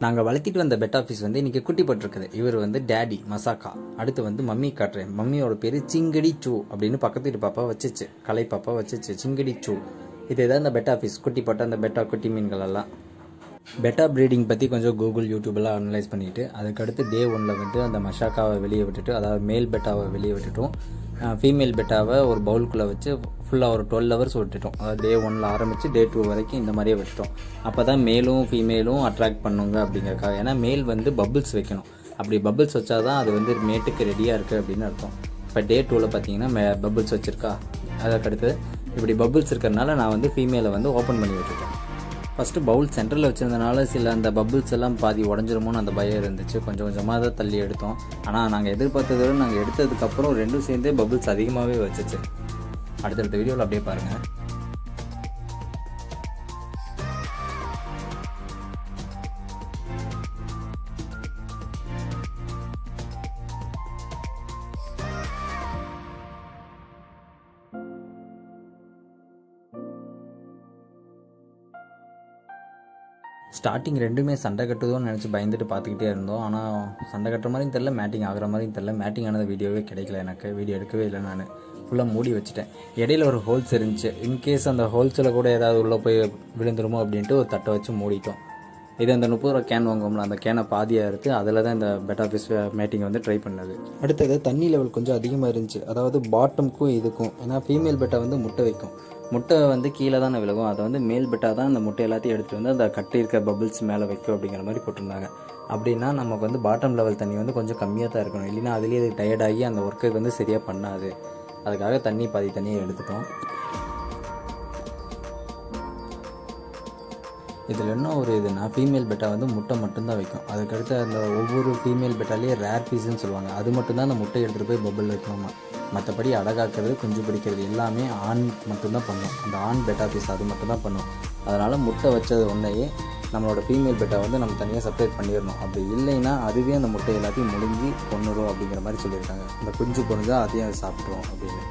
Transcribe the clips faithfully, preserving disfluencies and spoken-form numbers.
நாங்கள் வளர்த்திட்டு வந்த பெட்டா ஃபிஷ் வந்து இன்றைக்கி குட்டி போட்டிருக்குது. இவர் வந்து டேடி மசாக்கா. அடுத்து வந்து மம்மி காட்டுறேன். மம்மியோட பேர் சிங்கடி சூ அப்படின்னு பக்கத்து வீட்டு பாப்பா வச்சிச்சு, கலை பாப்பா வச்சிச்சு, சிங்கடி சூ. இது தான் இந்த பெட்டா ஃபிஷ் குட்டி போட்ட அந்த பெட்டா குட்டி மீன்கள் எல்லாம். பெட்டா ப்ரீடிங் பற்றி கொஞ்சம் கூகுள் யூடியூபெல்லாம் அனலைஸ் பண்ணிவிட்டு அதுக்கடுத்து டே ஒன்னில் வந்து அந்த மஷாக்காவை வெளியே விட்டுட்டு, அதாவது மேல் பெட்டாவை வெளியே விட்டுட்டோம், ஃபீமேல் பெட்டாவை ஒரு பவுலுக்குள்ளே வச்சு ஃபுல்லாக ஒரு டுவெல் ஹவர்ஸ் விட்டுட்டோம். அதாவது டே ஒன்னில் ஆரம்பித்து டே டூ வரைக்கும் இந்த மாதிரியே விட்டுட்டோம். அப்போ தான் மேலும் ஃபீமேலும் அட்ராக்ட் பண்ணுங்க அப்படிங்கிறக்காக. ஏன்னா மேல் வந்து பபிள்ஸ் வைக்கணும். அப்படி பபிள்ஸ் வச்சா தான் அது வந்து மேட்டுக்கு ரெடியாக இருக்குது அப்படின்னு அர்த்தம். இப்போ டே டூவில் பார்த்தீங்கன்னா மே பபிள்ஸ் வச்சுருக்கா. அதுக்கடுத்து இப்படி பபிள்ஸ் இருக்கிறதுனால நான் வந்து ஃபீமேலை வந்து ஓப்பன் பண்ணி விட்டுட்டேன். ஃபஸ்ட்டு பவுல் சென்டரில் வச்சுருந்தனால சில அந்த பபிள்ஸ் எல்லாம் பாதி உடஞ்சிருமோன்னு அந்த பயம் இருந்துச்சு. கொஞ்சம் கொஞ்சமாக தான் தள்ளி எடுத்தோம். ஆனால் நாங்கள் எதிர்பார்த்ததை விட நாங்கள் எடுத்ததுக்கப்புறம் ரெண்டும் சேர்ந்தே பபிள்ஸ் அதிகமாகவே வச்சுச்சு. அடுத்தடுத்த வீடியோவில் அப்படியே பாருங்கள். ஸ்டார்டிங் ரெண்டுமே சண்டை கட்டுதோன்னு நினச்சி பயந்துட்டு பார்த்துக்கிட்டே இருந்தோம். ஆனால் சண்டை கட்டுற மாதிரியும் தெரில, மேட்டிங் ஆகிற மாதிரியும் தெரில. மேட்டிங் ஆனது வீடியோவே கிடைக்கல, எனக்கு வீடியோ எடுக்கவே இல்லை. நான் ஃபுல்லாக மூடி வச்சுட்டேன். இடையில ஒரு ஹோல்ஸ் இருந்துச்சு. இன்கேஸ் அந்த ஹோல்ஸில் கூட ஏதாவது உள்ளே போய் விழுந்துருமோ அப்படின்ட்டு ஒரு தட்டை வச்சு மூடிட்டோம். இது அந்த முப்பது ரூபா கேன் வாங்குவோம்ல, அந்த கேனை பாதியாக எடுத்து அதில் தான் இந்த பெட்டா ஃபிஷ் மேட்டிங் வந்து ட்ரை பண்ணது. அடுத்தது தண்ணி லெவல் கொஞ்சம் அதிகமாக இருந்துச்சு, அதாவது பாட்டமுக்கும் இதுக்கும். ஏன்னா ஃபீமேல் பெட்டா வந்து முட்டை வைக்கும். முட்டை வந்து கீழே தானே விலகும். அதை வந்து மேல் பெட்டா தான் அந்த முட்டை எல்லாத்தையும் எடுத்துகிட்டு வந்து அந்த கட்டி இருக்க பபிள்ஸ் மேலே வைக்கும் அப்படிங்கிற மாதிரி போட்டிருந்தாங்க. அப்படின்னா நமக்கு வந்து பாட்டம் லெவல் தண்ணி வந்து கொஞ்சம் கம்மியாக தான் இருக்கணும். இல்லைன்னா அதுலேயே அது டயர்டாகி அந்த ஒர்க்குக்கு வந்து சரியாக பண்ணாது. அதுக்காக தண்ணி பாதி தண்ணியை எடுத்துட்டோம். இதில் என்ன ஒரு இதுனா, ஃபீமேல் பெட்டா வந்து முட்டை மட்டும்தான் வைக்கும். அதுக்கடுத்து அந்த ஒவ்வொரு ஃபீமேல் பெட்டாலேயே ரேர் பீஸ்ன்னு சொல்லுவாங்க. அது மட்டும்தான் அந்த முட்டை எடுத்துகிட்டு போய் பபிள் வைக்கணுமா. மற்றபடி அடகாக்கிறது, குஞ்சு பிடிக்கிறது எல்லாமே ஆண் மட்டும்தான் பண்ணும். அந்த ஆண் பெட்டா பீஸ் அது மட்டும்தான் பண்ணும். அதனால் முட்டை வச்சது ஒன்றையே நம்மளோட ஃபீமேல் பெட்டா வந்து நம்ம தனியாக செப்பரேட் பண்ணிடணும். அப்படி இல்லைன்னா அதுவே அந்த முட்டை எல்லாத்தையும் முழுங்கி கொண்டுடும் அப்படிங்கிற மாதிரி சொல்லியிருக்காங்க. அந்த குஞ்சு பொறிஞ்சா அதையும் அதை சாப்பிட்ருவோம் அப்படின்னு.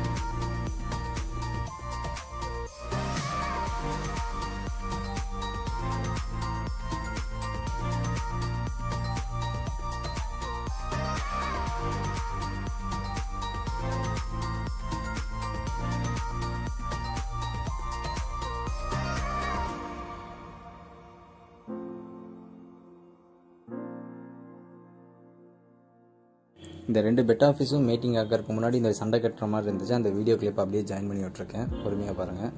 இந்த ரெண்டு பெட்டா ஃபிஷும் மீட்டிங் ஆகிறதுக்கு முன்னாடி இந்த சண்டை கட்டுற மாதிரி இருந்துச்சு. அந்த வீடியோ கிளிப் அப்படியே ஜாயின் பண்ணி விட்டுருக்கேன், பொறுமையாக பாருங்கள்.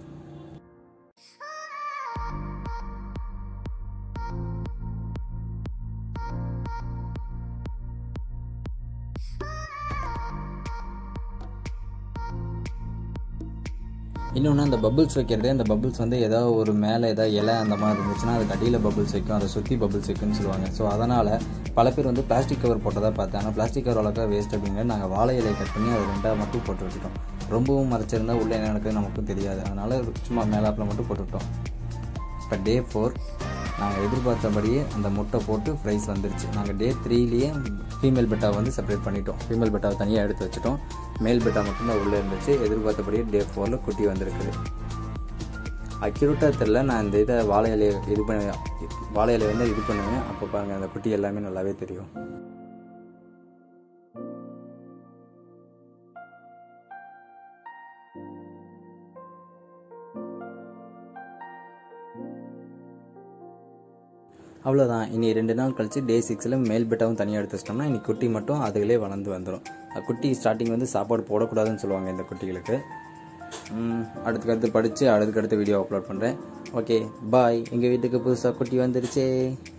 இன்னொன்று அந்த பபிள்ஸ் வைக்கிறது, அந்த பபிள்ஸ் வந்து ஏதாவது ஒரு மேலே ஏதாவது இலை அந்த மாதிரி இருந்துச்சுன்னா அதுக்கு அடியில் பபிள்ஸ் வைக்கும், அதை சுற்றி பபிள்ஸ் வைக்கும்னு சொல்லுவாங்க. ஸோ அதனால் பல பேர் வந்து பிளாஸ்டிக் கவர் போட்டதாக பார்த்தேன். ஆனால் பிளாஸ்டிக் கவர் வளர்க்க வேஸ்ட் அப்படிங்கிற நாங்கள் வாழை இலையை கட் பண்ணி அதை ரெண்டாக மட்டும் போட்டு வச்சுட்டோம். ரொம்பவும் மறைச்சிருந்தால் உள்ளே என்ன நடக்குது நமக்கும் தெரியாது. அதனால் சும்மா மேலாப்பில் மட்டும் போட்டுவிட்டோம். இப்போ டே ஃபோர் நாங்கள் எதிர்பார்த்தபடியே அந்த முட்டை போட்டு ஃப்ரைஸ் வந்துருச்சு. நாங்கள் டே த்ரீலேயே ஃபீமேல் பெட்டாவை வந்து செப்பரேட் பண்ணிட்டோம். ஃபீமேல் பெட்டாவை தனியாக எடுத்து வச்சுட்டோம். மேல் பெட்டா மட்டும்தான் உள்ளே இருந்துச்சு. எதிர்பார்த்தபடியே டே ஃபோரில் குட்டி வந்திருக்குது. அக்யூரேட்டாக தெரில, நான் இந்த இதை வாழை இலையை இது பண்ண வாழை இலையை வந்து இது பண்ணுவேன். அப்போ பாருங்கள் அந்த குட்டி எல்லாமே நல்லாவே தெரியும். அவ்வளோதான். இனி ரெண்டு நாள் கழிச்சு டே சிக்ஸில் மேல் பெட்டாவும் தனியாக எடுத்து வச்சிட்டோம்னா இனி குட்டி மட்டும் அதுகளே வளர்ந்து வந்துடும். குட்டி ஸ்டார்டிங் வந்து சாப்பாடு போடக்கூடாதுன்னு சொல்லுவாங்க இந்த குட்டிகளுக்கு. அடுத்துக்கடுத்து படித்து அடுத்துக்கடுத்து வீடியோ அப்லோட் பண்ணுறேன். Okay bye. எங்கள் வீட்டுக்கு புதுசாக குட்டி வந்துருச்சே.